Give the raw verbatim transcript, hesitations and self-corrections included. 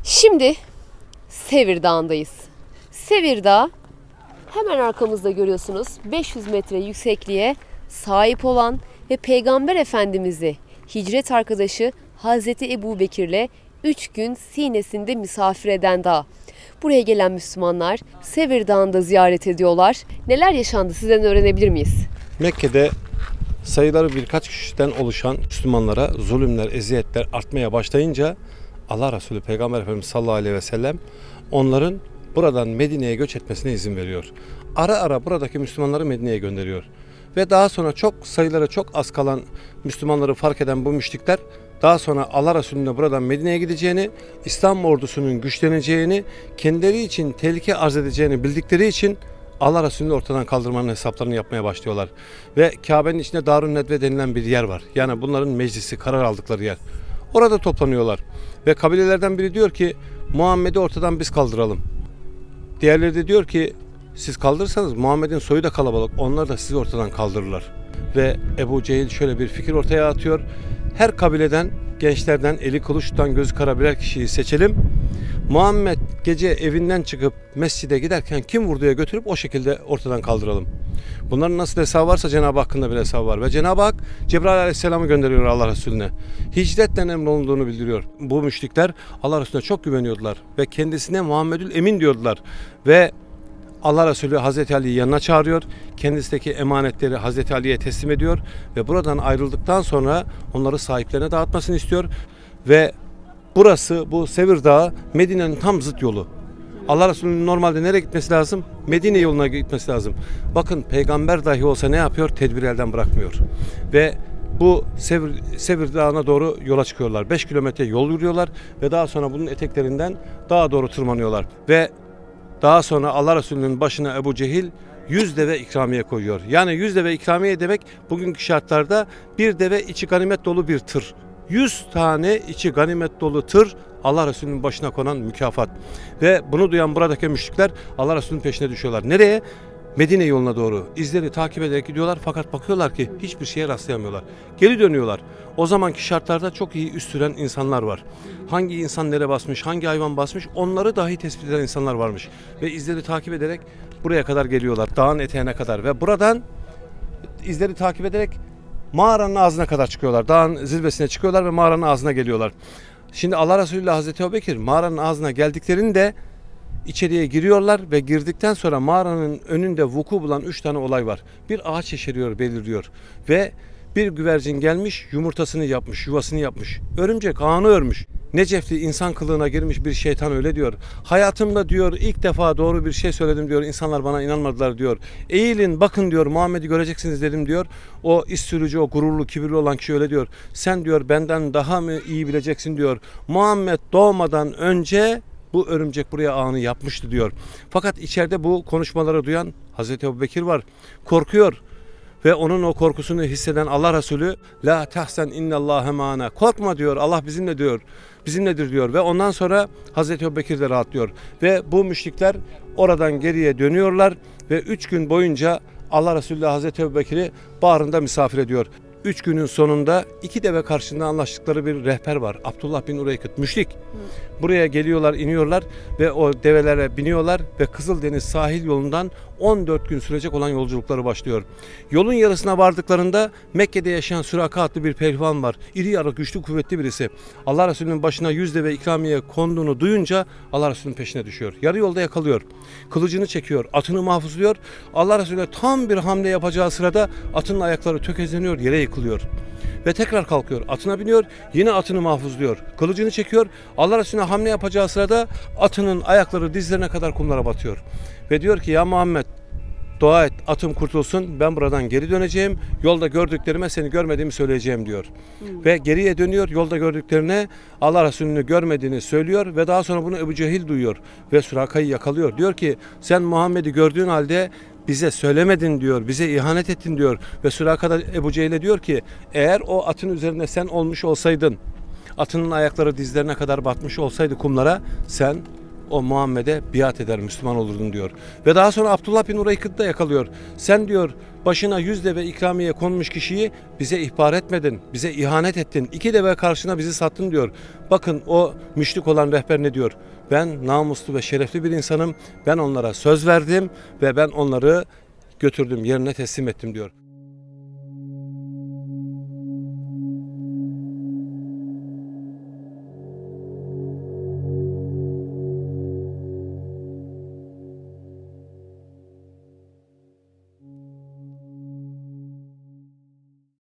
Şimdi Sevir Dağı'ndayız. Sevir Dağı hemen arkamızda görüyorsunuz beş yüz metre yüksekliğe sahip olan ve Peygamber Efendimiz'i hicret arkadaşı Hazreti Ebu Bekir'le üç gün sinesinde misafir eden dağ. Buraya gelen Müslümanlar Sevir Dağı'nda ziyaret ediyorlar. Neler yaşandı sizden öğrenebilir miyiz? Mekke'de sayıları birkaç kişiden oluşan Müslümanlara zulümler, eziyetler artmaya başlayınca Allah Resulü Peygamber Efendimiz sallallahu aleyhi ve sellem onların buradan Medine'ye göç etmesine izin veriyor. Ara ara buradaki Müslümanları Medine'ye gönderiyor. Ve daha sonra çok sayıları çok az kalan Müslümanları fark eden bu müşrikler daha sonra Allah Resulü'nün buradan Medine'ye gideceğini, İslam ordusunun güçleneceğini, kendileri için tehlike arz edeceğini bildikleri için Allah Resulü'nü ortadan kaldırmanın hesaplarını yapmaya başlıyorlar. Ve Kabe'nin içinde Darun Nedve denilen bir yer var. Yani bunların meclisi, karar aldıkları yer. Orada toplanıyorlar. Ve kabilelerden biri diyor ki Muhammed'i ortadan biz kaldıralım. Diğerleri de diyor ki siz kaldırırsanız Muhammed'in soyu da kalabalık. Onlar da sizi ortadan kaldırırlar. Ve Ebu Cehil şöyle bir fikir ortaya atıyor. Her kabileden, gençlerden, eli kılıç tutan gözü kara birer kişiyi seçelim. Muhammed gece evinden çıkıp mescide giderken kim vurduya götürüp o şekilde ortadan kaldıralım. Bunların nasıl hesabı varsa Cenab-ı Hakk'ın da bir hesabı var. Ve Cenab-ı Hak Cebrail Aleyhisselam'ı gönderiyor Allah Resulüne. Hicretten emrolunduğunu bildiriyor. Bu müşrikler Allah Resulüne çok güveniyordular. Ve kendisine Muhammedül Emin diyordular. Ve Allah Resulü Hazreti Ali'yi yanına çağırıyor. Kendisindeki emanetleri Hazreti Ali'ye teslim ediyor. Ve buradan ayrıldıktan sonra onları sahiplerine dağıtmasını istiyor. Ve burası, bu Sevir Dağı Medine'nin tam zıt yolu. Allah Resulü'nün normalde nereye gitmesi lazım? Medine yoluna gitmesi lazım. Bakın peygamber dahi olsa ne yapıyor? Tedbiri elden bırakmıyor. Ve bu Sevir, Sevir Dağı'na doğru yola çıkıyorlar. beş kilometre yol yürüyorlar ve daha sonra bunun eteklerinden dağa doğru tırmanıyorlar. Ve daha sonra Allah Resulü'nün başına Ebu Cehil yüz deve ikramiye koyuyor. Yani yüz deve ikramiye demek bugünkü şartlarda bir deve içi ganimet dolu bir tır. yüz tane içi ganimet dolu tır Allah Resulü'nün başına konan mükafat. Ve bunu duyan buradaki müşrikler Allah Resulü'nün peşine düşüyorlar. Nereye? Medine yoluna doğru. İzleri takip ederek gidiyorlar fakat bakıyorlar ki hiçbir şeye rastlayamıyorlar. Geri dönüyorlar. O zamanki şartlarda çok iyi üst süren insanlar var. Hangi insan nereye basmış, hangi hayvan basmış onları dahi tespit eden insanlar varmış. Ve izleri takip ederek buraya kadar geliyorlar. Dağın eteğine kadar ve buradan izleri takip ederek mağaranın ağzına kadar çıkıyorlar. Dağın zirvesine çıkıyorlar ve mağaranın ağzına geliyorlar. Şimdi Allah Resulü ile Hazreti Ebu Bekir mağaranın ağzına geldiklerinde içeriye giriyorlar ve girdikten sonra mağaranın önünde vuku bulan üç tane olay var. Bir ağaç yeşeriyor, beliriyor ve bir güvercin gelmiş yumurtasını yapmış, yuvasını yapmış. Örümcek ağını örmüş. Necefli insan kılığına girmiş bir şeytan öyle diyor. Hayatımda diyor ilk defa doğru bir şey söyledim diyor. İnsanlar bana inanmadılar diyor. Eğilin bakın diyor Muhammed'i göreceksiniz dedim diyor. O iş sürücü, o gururlu, kibirli olan kişi öyle diyor. Sen diyor benden daha mı iyi bileceksin diyor. Muhammed doğmadan önce bu örümcek buraya ağını yapmıştı diyor. Fakat içeride bu konuşmaları duyan Hazreti Ebu Bekir var. Korkuyor. Ve onun o korkusunu hisseden Allah Resulü la tahsen innallâhe mâna. Korkma diyor. Allah bizimle diyor. Bizimledir diyor. Ve ondan sonra Hazreti Ebu Bekir de rahatlıyor. Ve bu müşrikler oradan geriye dönüyorlar ve üç gün boyunca Allah Resulü Hazreti Ebu Bekir'i bağrında misafir ediyor. Üç günün sonunda iki deve karşısında anlaştıkları bir rehber var. Abdullah bin Ureykıt, müşrik. Buraya geliyorlar, iniyorlar ve o develere biniyorlar ve Kızıldeniz sahil yolundan on dört gün sürecek olan yolculukları başlıyor. Yolun yarısına vardıklarında Mekke'de yaşayan Süraka adlı bir pehlivan var. İri yarı, güçlü, kuvvetli birisi. Allah Resulü'nün başına yüz deve ikramiye konduğunu duyunca Allah Resulü'nün peşine düşüyor. Yarı yolda yakalıyor. Kılıcını çekiyor, atını mahfuzluyor. Allah Resulü'ne tam bir hamle yapacağı sırada atının ayakları tökezleniyor, yere yıkılıyor. Ve tekrar kalkıyor, atına biniyor, yine atını mahfuzluyor. Kılıcını çekiyor, Allah Resulüne hamle yapacağı sırada atının ayakları dizlerine kadar kumlara batıyor. Ve diyor ki ya Muhammed dua et atım kurtulsun, ben buradan geri döneceğim, yolda gördüklerime seni görmediğimi söyleyeceğim diyor. Hmm. Ve geriye dönüyor, yolda gördüklerine Allah Resulü'nü görmediğini söylüyor ve daha sonra bunu Ebu Cehil duyuyor ve Süraka'yı yakalıyor. Diyor ki sen Muhammed'i gördüğün halde bize söylemedin diyor, bize ihanet ettin diyor. Ve Süraka da Ebu Cehil'e diyor ki eğer o atın üzerinde sen olmuş olsaydın, atının ayakları dizlerine kadar batmış olsaydı kumlara, sen o Muhammed'e biat eder, Müslüman olurdun diyor. Ve daha sonra Abdullah bin Ureykıt da yakalıyor. Sen diyor başına yüz deve ikramiye konmuş kişiyi bize ihbar etmedin, bize ihanet ettin, iki deve karşına bizi sattın diyor. Bakın o müşrik olan rehber ne diyor? Ben namuslu ve şerefli bir insanım, ben onlara söz verdim ve ben onları götürdüm, yerine teslim ettim diyor.